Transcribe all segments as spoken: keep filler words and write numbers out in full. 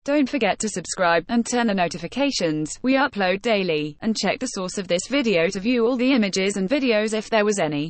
Don't forget to subscribe, and turn on notifications. We upload daily, and check the source of this video to view all the images and videos if there was any.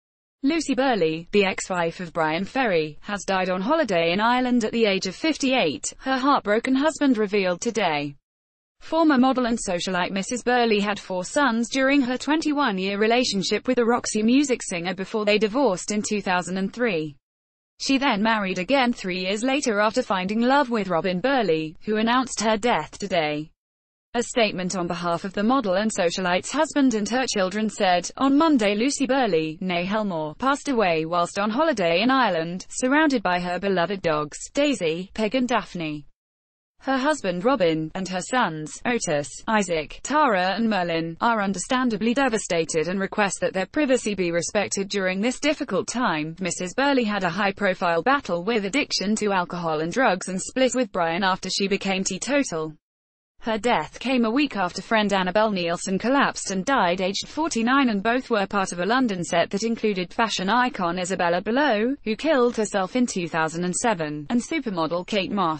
Lucy Birley, the ex-wife of Bryan Ferry, has died on holiday in Ireland at the age of fifty-eight, her heartbroken husband revealed today. Former model and socialite Mrs Birley had four sons during her twenty-one-year relationship with the Roxy music singer before they divorced in two thousand three. She then married again three years later after finding love with Robin Birley, who announced her death today. A statement on behalf of the model and socialite's husband and her children said, on Monday Lucy Birley, née Helmore, passed away whilst on holiday in Ireland, surrounded by her beloved dogs, Daisy, Peg and Daphne. Her husband Robin, and her sons, Otis, Isaac, Tara and Merlin, are understandably devastated and request that their privacy be respected during this difficult time. Mrs Birley had a high-profile battle with addiction to alcohol and drugs and split with Bryan after she became teetotal. Her death came a week after friend Annabelle Neilson collapsed and died aged forty-nine, and both were part of a London set that included fashion icon Isabella Below, who killed herself in two thousand seven, and supermodel Kate Moss.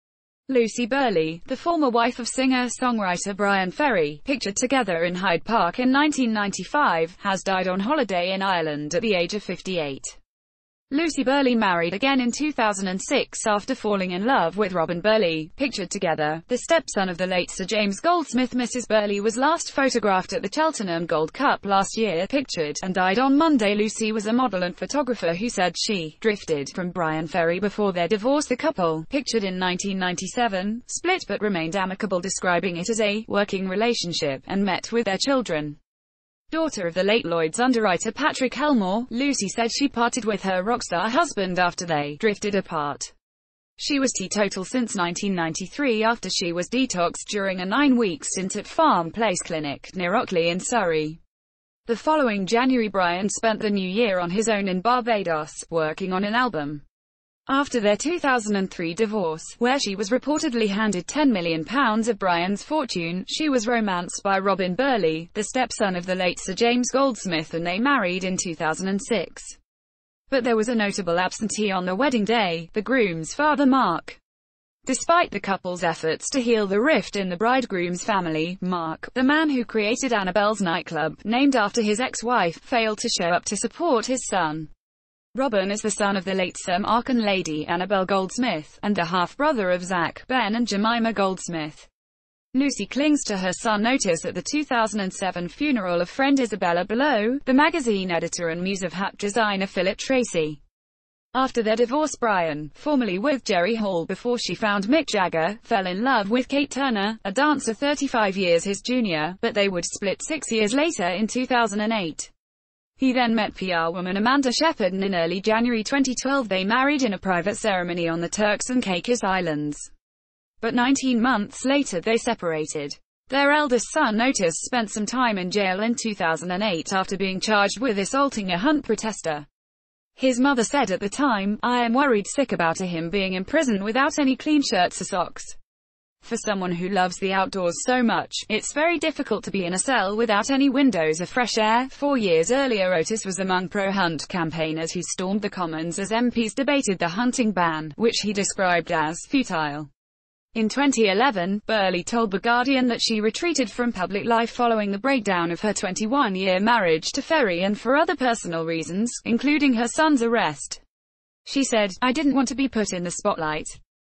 Lucy Birley, the former wife of singer-songwriter Bryan Ferry, pictured together in Hyde Park in nineteen ninety-five, has died on holiday in Ireland at the age of fifty-eight. Lucy Birley married again in two thousand six after falling in love with Robin Birley, pictured together, the stepson of the late Sir James Goldsmith. Mrs Birley was last photographed at the Cheltenham Gold Cup last year, pictured, and died on Monday. Lucy was a model and photographer who said she drifted from Bryan Ferry before their divorce. The couple, pictured in nineteen ninety-seven, split but remained amicable, describing it as a working relationship, and met with their children. Daughter of the late Lloyd's underwriter Patrick Helmore, Lucy said she parted with her rockstar husband after they drifted apart. She was teetotal since nineteen ninety-three after she was detoxed during a nine-week stint at Farm Place Clinic, near Ockley in Surrey. The following January Bryan spent the new year on his own in Barbados, working on an album. After their two thousand three divorce, where she was reportedly handed ten million pounds of Bryan's fortune, she was romanced by Robin Birley, the stepson of the late Sir James Goldsmith, and they married in two thousand six. But there was a notable absentee on the wedding day, the groom's father Mark. Despite the couple's efforts to heal the rift in the bridegroom's family, Mark, the man who created Annabelle's nightclub, named after his ex-wife, failed to show up to support his son. Robin is the son of the late Sir Mark and Lady Annabelle Goldsmith, and the half-brother of Zach, Ben and Jemima Goldsmith. Lucy clings to her son Otis at the two thousand seven funeral of friend Isabella Below, the magazine editor and muse of hat designer Philip Tracy. After their divorce, Bryan, formerly with Jerry Hall before she found Mick Jagger, fell in love with Kate Turner, a dancer thirty-five years his junior, but they would split six years later in two thousand eight. He then met P R woman Amanda Shepherd, and in early January twenty twelve they married in a private ceremony on the Turks and Caicos Islands. But nineteen months later they separated. Their eldest son Otis spent some time in jail in two thousand eight after being charged with assaulting a Hunt protester. His mother said at the time, "I am worried sick about him being in prison without any clean shirts or socks. For someone who loves the outdoors so much, it's very difficult to be in a cell without any windows or fresh air." Four years earlier, Otis was among pro-Hunt campaigners who stormed the Commons as M Ps debated the hunting ban, which he described as futile. In twenty eleven, Birley told The Guardian that she retreated from public life following the breakdown of her twenty-one-year marriage to Ferry and for other personal reasons, including her son's arrest. She said, "I didn't want to be put in the spotlight.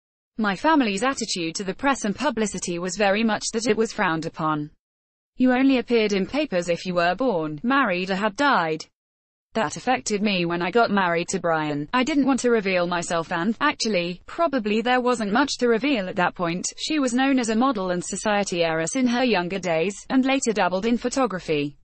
My family's attitude to the press and publicity was very much that it was frowned upon. You only appeared in papers if you were born, married or had died. That affected me when I got married to Bryan. I didn't want to reveal myself, and, actually, probably there wasn't much to reveal at that point." She was known as a model and society heiress in her younger days, and later dabbled in photography.